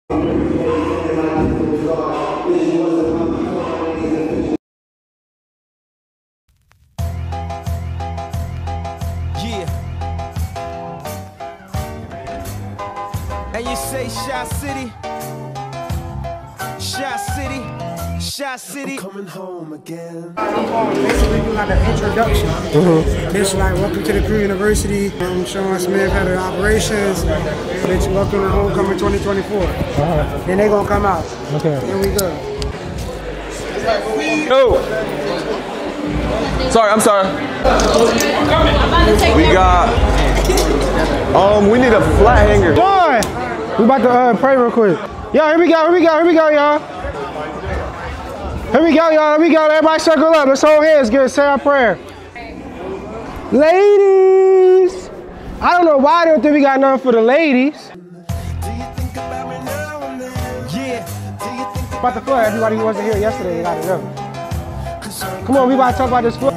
Yeah. And you say Shy City, Shy City, Shy City. I'm coming home again. Basically, do like an introduction. It's like, welcome to the Crew University. I'm Sean Smith, head of operations. Bitch, welcome to Homecoming 2024. Then they gonna come out. Okay. Here we go. Yo! Sorry, I'm sorry. We got, we need a flat hanger. Boy, we about to pray real quick. Yo, here we go, y'all. Here we go, y'all. Everybody circle up. Let's hold hands, good. Say our prayer. Ladies! I don't know why I don't think we got nothing for the ladies. About the floor, everybody who wasn't here yesterday, they got to know. Come on, we about to talk about this floor. I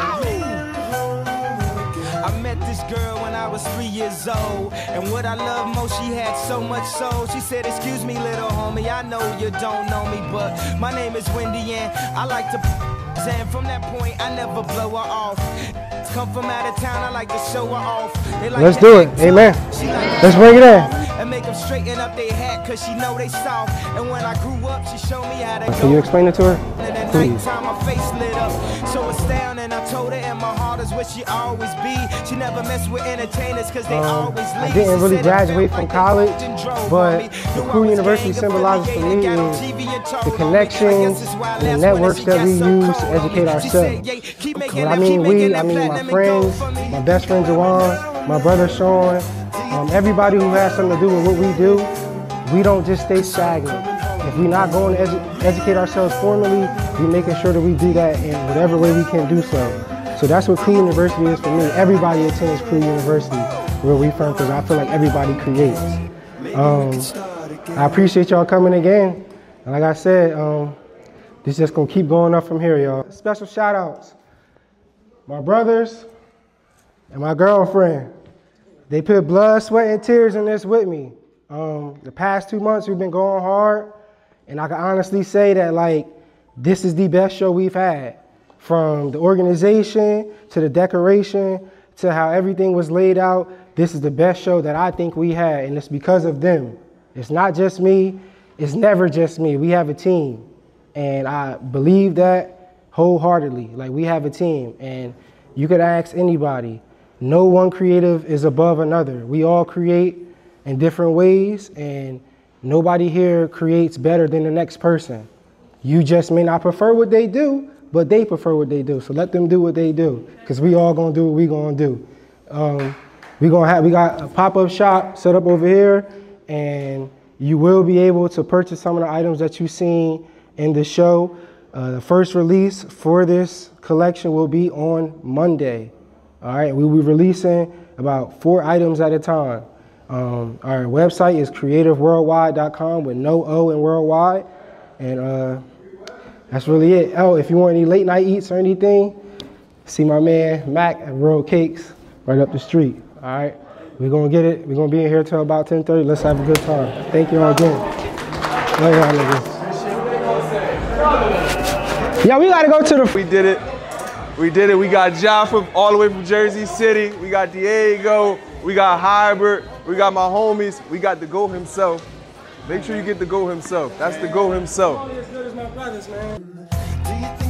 met this girl when I was 3 years old, and what I love most, she had so much soul. She said, excuse me, little homie, I know you don't know me, but my name is Wendy, and I like to and from that point, I never blow her off. Come from out of town, I like to show her off. Like let's do it, amen. Let's bring it in. And make them straighten up their hat, cause she know they soft. And when I grew up, she showed me how to go. Can you explain it to her? And at nighttime, my face lit up. So astounding, I told her, and my heart is where she always be. She never mess with entertainers, cause they always leave. I didn't really graduate from college, but the Crew University symbolizes for me is the connections and the networks that we use to educate ourselves. When I mean we, I mean my friends, my best friend Jawan, my brother Sean, everybody who has something to do with what we do. We don't just stay stagnant. If we're not going to educate ourselves formally, we're making sure that we do that in whatever way we can do so. So that's what Crew University is for me. Everybody attends Crew University where we from, because I feel like everybody creates. I appreciate y'all coming again. And like I said, this is just gonna keep going up from here, y'all. Special shout outs. My brothers and my girlfriend. They put blood, sweat, and tears in this with me. The past 2 months we've been going hard, and I can honestly say that like this is the best show we've had. From the organization to the decoration to how everything was laid out, this is the best show that I think we had, and it's because of them. It's not just me, it's never just me. We have a team, and I believe that wholeheartedly. Like, we have a team, and you could ask anybody. No one creative is above another. We all create in different ways, and nobody here creates better than the next person. You just may not prefer what they do, but they prefer what they do. So let them do what they do, because we all gonna do what we gonna do. We got a pop-up shop set up over here, and you will be able to purchase some of the items that you've seen in the show. The first release for this collection will be on Monday. All right, we'll be releasing about 4 items at a time. Our website is creativeworldwide.com with no O in worldwide. And that's really it. Oh, if you want any late night eats or anything, see my man Mac at Royal Cakes right up the street. All right, we're gonna get it. We're gonna be in here till about 10:30. Let's have a good time. Thank you all again. Love y'all niggas. Yeah, we gotta go to the. We did it. We did it. We got Ja from all the way from Jersey City. We got Diego. We got Hybrid. We got my homies. We got the GO himself. Make sure you get the GO himself. That's the GO himself. As good as my brothers, man.